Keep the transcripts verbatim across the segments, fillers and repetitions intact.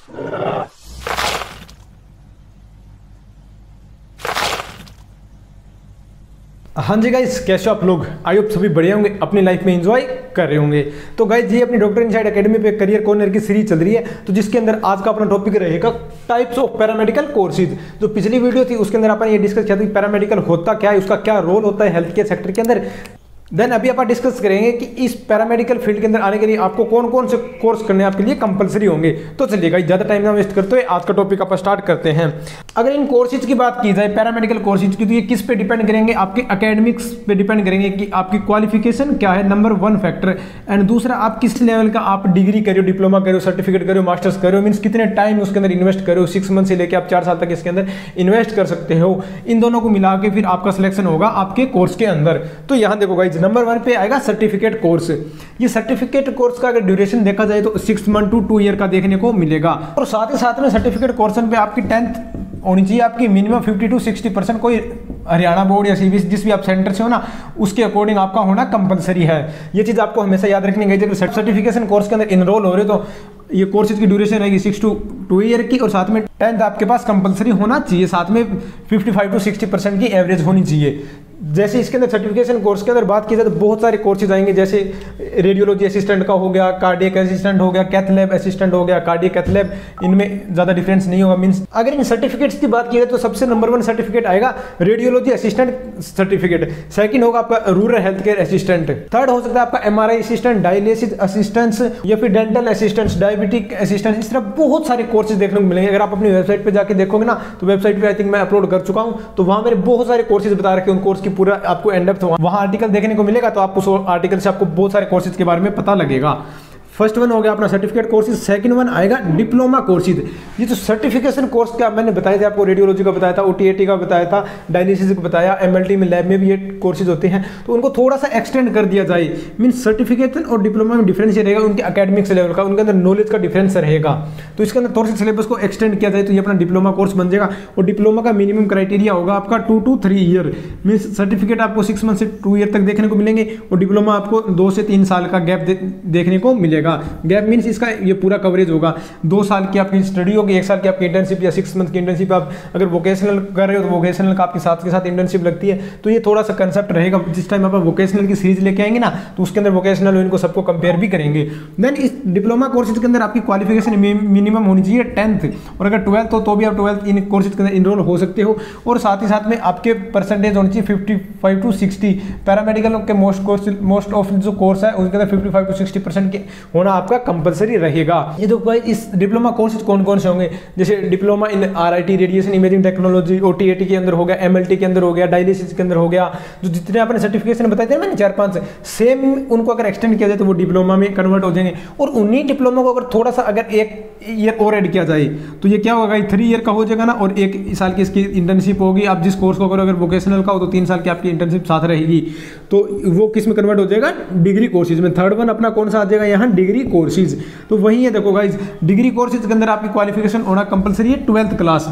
हाँ जी गाइस, कैसे हो आप लोग? आई होप सभी बढ़िया होंगे, अपनी लाइफ में एंजॉय कर रहे होंगे। तो गाइस ये अपनी डॉक्टर इनसाइड एकेडमी पे करियर कॉर्नर की सीरीज चल रही है, तो जिसके अंदर आज का अपना टॉपिक रहेगा टाइप्स ऑफ पैरामेडिकल कोर्सेज। जो पिछली वीडियो थी उसके अंदर अपन ये डिस्कस किया था कि पैरामेडिकल होता क्या है, उसका क्या रोल होता है हेल्थ केयर सेक्टर के अंदर। देन अभी आप डिस्कस करेंगे कि इस पैरामेडिकल फील्ड के अंदर आने के लिए आपको कौन कौन से कोर्स करने आपके लिए कंपलसरी होंगे। तो चलिए गाइस ज़्यादा टाइम ना वेस्ट करते हुए आज का टॉपिक आप स्टार्ट करते हैं। अगर इन कोर्सेज की बात की जाए पैरामेडिकल कोर्सेज की, तो ये किस पे डिपेंड करेंगे? आपके एकेडमिक्स पे डिपेंड करेंगे कि आपकी क्वालिफिकेशन क्या है, नंबर वन फैक्टर। एंड दूसरा, आप किस लेवल का आप डिग्री करो, डिप्लोमा करो, सर्टिफिकेट करो, मास्टर्स करो, मीन्स कितने टाइम उसके अंदर इन्वेस्ट करो, सिक्स मंथ से लेकर आप चार साल तक इसके अंदर इन्वेस्ट कर सकते हो। इन दोनों को मिला के फिर आपका सिलेक्शन होगा आपके कोर्स के अंदर। तो यहाँ देखो गाइस, नंबर वन पे आएगा सर्टिफिकेट कोर्स। ये सर्टिफिकेट कोर्स का अगर ड्यूरेशन देखा जाए तो six month to two year का देखने को मिलेगा। और साथ ही साथ में सर्टिफिकेट कोर्स पे आपकी टेंथ होनी चाहिए आपकी minimum fifty to sixty percent. कोई हरियाणा बोर्ड या सीबीएसई जिस भी आप सेंटर से हो ना, उसके अकॉर्डिंग आपका होना कंपलसरी है। ये चीज़ आपको हमेशा याद रखनी है। जब सर्टिफिकेशन कोर्स के अंदर इनरोल हो रहे तो ये कोर्सेज की ड्यूरेशन रहेगी सिक्स टू टू ईयर की, और साथ में टेंथ आपके पास कंपलसरी होना चाहिए, साथ में fifty five to sixty percent की एवरेज होनी चाहिए। जैसे इसके अंदर सर्टिफिकेशन कोर्स के अंदर बात की जाए तो बहुत सारे कोर्सेज आएंगे, जैसे रेडियोलॉजी असिस्टेंट का हो गया, कार्डियक असिस्टेंट हो गया, कैथ लैब असिस्टेंट हो गया, कार्डियक कैथ लैब, इनमें ज़्यादा डिफरेंस नहीं होगा। मींस अगर इन सर्टिफिकेट्स की बात की जाए तो सबसे नंबर वन सर्टिफिकेट आएगा रेडियोलॉजी असिस्टेंट सर्टिफिकेट। सेकंड होगा आपका rural health care assistant. Third हो सकता है आपका एमआरआई असिस्टेंट, डायलिसिस असिस्टेंट्स या फिर डेंटल असिस्टेंट्स, डायबिटिक असिस्टेंट। इस तरह बहुत सारे कोर्सेज देखने को मिलेंगे। अगर आप अपनी वेबसाइट पर जाकर देखोगे ना, तो वेबसाइट पर आई थिंक मैं अपलोड कर चुका हूँ, तो वहाँ मेरे बहुत सारे कोर्सेज बता रखे, उन कोर्स की पूरा आपको एंड अप वहां आर्टिकल देखने को मिलेगा, तो आप उस आर्टिकल से आपको बहुत सारे कोर्सेज के बारे में पता लगेगा। फर्स्ट वन हो गया अपना सर्टिफिकेट कोर्सेज। सेकंड वन आएगा डिप्लोमा कोर्सेज। ये जो सर्टिफिकेशन कोर्स का मैंने बताया था आपको, रेडियोलॉजी का बताया था, ओटीएटी का बताया था, डायलिसिस का बताया, एमएलटी में लैब में भी ये कोर्सेज होते हैं, तो उनको थोड़ा सा एक्सटेंड कर दिया जाए। मीन्स सर्टिफिकेशन और डिप्लोमा में डिफरेंस ये रहेगा उनके एकेडमिक्स लेवल का, उनके अंदर नॉलेज का डिफरेंस रहेगा। तो इसके अंदर थोड़ा सा सिलेबस को एक्सटेंड किया जाए तो ये अपना डिप्लोमा कोर्स बन जाएगा। और डिप्लोमा का मिनिमम क्राइटेरिया होगा आपका two to three year. Means certificate आपको सिक्स मंथ से टू ईयर तक देखने को मिलेंगे, और डिप्लोमा आपको दो से तीन साल का गैप दे, देखने को मिलेगा। गैप मीन्स इसका ये पूरा कवरेज होगा। दो साल की आपकी स्टडी होगी, एक साल की आपकी इंटर्नशिप या सिक्स मंथ की इंटर्नशिप। आप अगर वोकेशनल कर रहे हो तो वोकेशनल का आपके साथ के साथ इंटर्नशिप लगती है। तो ये थोड़ा सा कंसेप्ट रहेगा। जिस टाइम आप वोकेशनल की सीरीज लेके आएंगे ना, तो उसके अंदर वोकेशनल इनको सबको कंपेयर भी करेंगे। देन इस डिप्लोमा कोर्सेज के अंदर आपकी क्वालिफिकेशन मिनिमम होनी चाहिए टेंथ, और अगर ट्वेल्थ हो तो भी आप ट्वेल्थ इन कोर्सेज के अंदर इनरोल हो सकते हो। और साथ ही साथ में आपके परसेंटेज होनी चाहिए fifty five to sixty. Paramedical के मोस्ट कोर्स मोस्ट ऑफ जो कोर्स है उसके अंदर fifty five to sixty percent के होना आपका कंपलसरी रहेगा। ये तो भाई इस डिप्लोमा कोर्सेज कौन कौन से होंगे? जैसे diploma in RIT radiation imaging technology, OTAT के अंदर हो गया, एमएलटी के अंदर हो गया, डायलिसिस के अंदर हो गया। जो जितने आपने सर्टिफिकेशन बताए थे मैंने चार पांच, सेम उनको अगर एक्सटेंड किया जाए तो वो डिप्लोमा में कन्वर्ट हो जाएंगे। और उन्हीं डिप्लोमा को अगर थोड़ा सा अगर एक ईयर और ऐड किया जाए तो ये क्या होगा, थ्री ईयर का हो जाएगा ना, और एक साल की इसकी इंटर्नशिप होगी। आप जिस कोर्स को करो, अगर वोकेशनल का हो तो तीन साल की आपकी इंटर्नशिप साथ रहेगी, तो वो किस में कन्वर्ट हो जाएगा? डिग्री कोर्सेज में। थर्ड वन अपना कौन सा आ जाएगा यहाँ? Degree courses. तो वही है, देखो गाइज, डिग्री कोर्सेज के अंदर आपकी क्वालिफिकेशन होना कंपलसरी है ट्वेल्थ क्लास।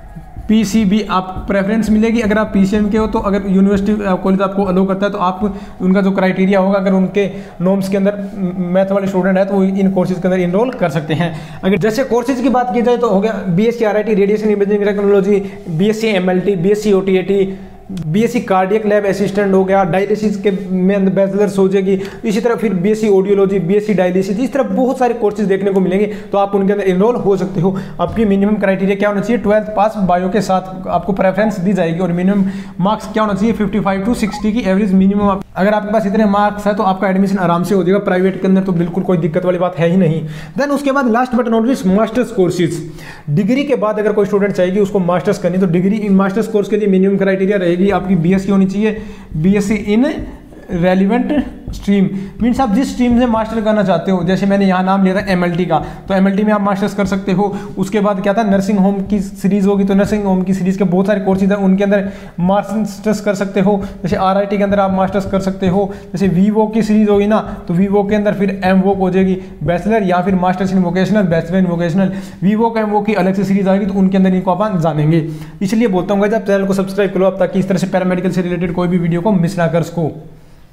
पीसीबी आप प्रेफरेंस मिलेगी अगर आप पीसीएम के हो, तो अगर यूनिवर्सिटी कॉलेज आपको अलो करता है तो आप उनका जो क्राइटेरिया होगा, अगर उनके नॉर्म्स के अंदर मैथ वाले स्टूडेंट है तो वो इन कोर्सेज के अंदर इनरोल कर सकते हैं। अगर जैसे कोर्सेज की बात की जाए तो हो गया BSc RIT radiation imaging technology, BSc MLT, BSc OTAT, BSc cardiac lab assistant हो गया, डायलिसिस के में बैचलर्स हो जाएगी। इसी तरह फिर बीएससी ऑडियोलॉजी, बीएससी डायलिसिस, इस तरह बहुत सारे कोर्सेज देखने को मिलेंगे, तो आप उनके अंदर इनरोल हो सकते हो। आपकी मिनिमम क्राइटेरिया क्या होना चाहिए? ट्वेल्थ पास बायो के साथ आपको प्रेफरेंस दी जाएगी, और मिनिमम मार्क्स क्या होना चाहिए? फिफ्टी फाइव टू सिक्सटी की एवरेज मिनिमम। अगर आपके पास इतने मार्क्स है तो आपका एडमिशन आराम से हो जाएगा। प्राइवेट के अंदर तो बिल्कुल कोई दिक्कत वाली बात है ही नहीं। देन उसके बाद last but not least masters courses. Degree के बाद अगर कोई स्टूडेंट चाहेगी उसको मास्टर्स करनी, तो डिग्री इन मास्टर्स कोर्स के लिए मिनिमम क्राइटेरिया रहेगी आपकी बीएससी होनी चाहिए, BSc in relevant stream. Means आप जिस स्ट्रीम से मास्टर करना चाहते हो, जैसे मैंने यहाँ नाम लिया था एमएलटी का, तो एमएलटी में आप मास्टर्स कर सकते हो। उसके बाद क्या था, नर्सिंग होम की सीरीज होगी, तो नर्सिंग होम की सीरीज के बहुत सारे कोर्सेज हैं, उनके अंदर मास्टर्स कर सकते हो। जैसे आरआईटी के अंदर आप मास्टर्स कर सकते हो। जैसे वीवो की सीरीज होगी ना, तो वीवो के अंदर फिर एम वोक हो जाएगी, बैचलर या फिर masters in vocational, bachelor in vocational. वीवो का एम वोक की अलग से सीरीज आएगी, तो उनके अंदर इनको अपन जानेंगे। इसलिए बोलता हूँ आप चैनल को सब्सक्राइब करो आप, ताकि इस तरह से पैरामेडिकल से रिलेटेड कोई भी वीडियो को मिस ना कर सको।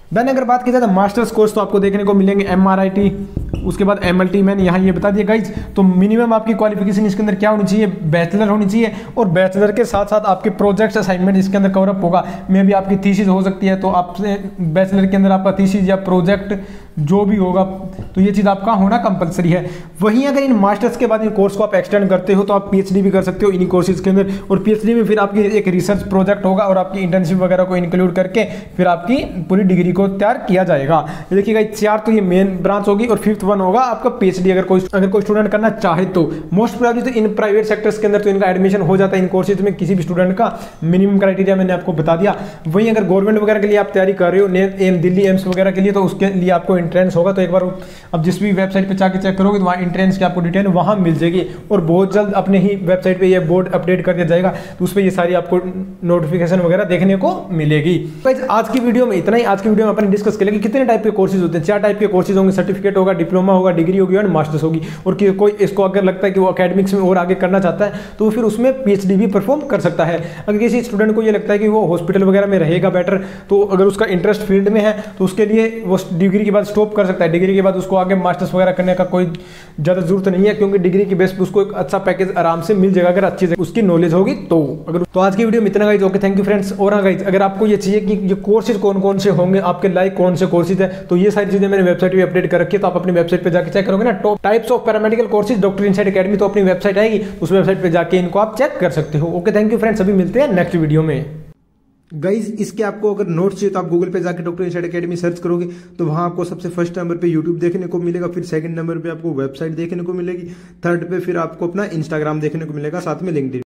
देन अगर बात की जाए तो मास्टर्स कोर्स तो आपको देखने को मिलेंगे एम आर आई टी, उसके बाद एम एल टी, मैंने यहाँ ये बता दिया गाइज। तो मिनिमम आपकी क्वालिफिकेशन इसके अंदर क्या होनी चाहिए, बैचलर होनी चाहिए, और बैचलर के साथ साथ आपके प्रोजेक्ट्स असाइनमेंट इसके अंदर कवरअप होगा। मे भी आपकी थीसिस हो सकती है, तो आपसे बैचलर के अंदर आपका थीसिस या प्रोजेक्ट जो भी होगा, तो ये चीज़ आपका होना कंपलसरी है। वहीं अगर इन मास्टर्स के बाद इन कोर्स को आप एक्सटेंड करते हो तो आप पीएचडी भी कर सकते हो इन्हीं कोर्सेज के अंदर, और पीएचडी में फिर आपकी एक रिसर्च प्रोजेक्ट होगा और आपकी इंटर्नशिप वगैरह को इंक्लूड करके फिर आपकी पूरी डिग्री को तैयार किया जाएगा। देखिएगा चार तो ये मेन ब्रांच होगी, और फिफ्थ वन होगा आपका पीएचडी अगर कोई अगर कोई स्टूडेंट करना चाहे तो। मोस्ट प्रोबेबली तो इन प्राइवेट सेक्टर्स के अंदर तो इनका एडमिशन हो जाता है इन कोर्सेज में, किसी भी स्टूडेंट का मिनिमम क्राइटेरिया मैंने आपको बता दिया। वहीं अगर गवर्नमेंट वगैरह के लिए आप तैयारी कर रहे हो, एम दिल्ली एम्स वगैरह के लिए, तो उसके लिए आपको एंट्रेंस होगा। तो एक बार अब जिस भी वेबसाइट पे जाके चेक करोगे तो वहाँ एंट्रेंस की आपको डिटेल वहाँ मिल जाएगी, और बहुत जल्द अपने ही वेबसाइट पे ये बोर्ड अपडेट कर दिया जाएगा, तो उस पर ये सारी आपको नोटिफिकेशन वगैरह देखने को मिलेगी। तो आज की वीडियो में इतना ही। आज की वीडियो में अपन डिस्कस करेंगे कितने टाइप के कोर्सेज होते हैं। चार टाइप के कोर्सेज होंगे, सर्टिफिकेट होगा, डिप्लोमा होगा, डिग्री होगी और मास्टर्स होगी। और कि कोई इसको अगर लगता है कि वो अकेडमिक्स में और आगे करना चाहता है तो फिर उसमें पीएचडी भी परफॉर्म कर सकता है। अगर किसी स्टूडेंट को ये लगता है कि वो हॉस्पिटल वगैरह में रहेगा बेटर, तो अगर उसका इंटरेस्ट फील्ड में है तो उसके लिए वो डिग्री के बाद स्टॉप कर सकता है। डिग्री के बाद उसको आगे मास्टर्स वगैरह करने का कोई ज़्यादा जरूरत नहीं है, क्योंकि डिग्री की बेस पे उसको एक अच्छा पैकेज आराम से मिल जाएगा अगर अच्छी उसकी नॉलेज होगी तो। अगर तो आज की वीडियो में इतना guys. Okay, thank you friends. और हाँ गाइज, अगर आपको ये चाहिए कि ये कोर्सेज कौन कौन से होंगे, आपके लाइक कौन से कोर्सेज है, तो ये सारी चीजें मैंने वेबसाइट पे अपडेट कर रखी है, तो आप अपनी वेबसाइट पे जाके चेक करोगे ना, top types of paramedical courses doctor inside academy, तो अपनी वेबसाइट आएगी, उस वेबसाइट पे जाके इनको आप चेक कर सकते हो। ओके, थैंक यू फ्रेंड्स, अभी मिलते हैं नेक्स्ट वीडियो में। गाइज, इसके आपको अगर नोट्स चाहिए तो आप गूगल पे जाके डॉक्टर इनसाइड एकेडमी सर्च करोगे तो वहां आपको सबसे फर्स्ट नंबर पे यूट्यूब देखने को मिलेगा, फिर सेकंड नंबर पे आपको वेबसाइट देखने को मिलेगी, थर्ड पे फिर आपको अपना इंस्टाग्राम देखने को मिलेगा, साथ में लिंक्डइन।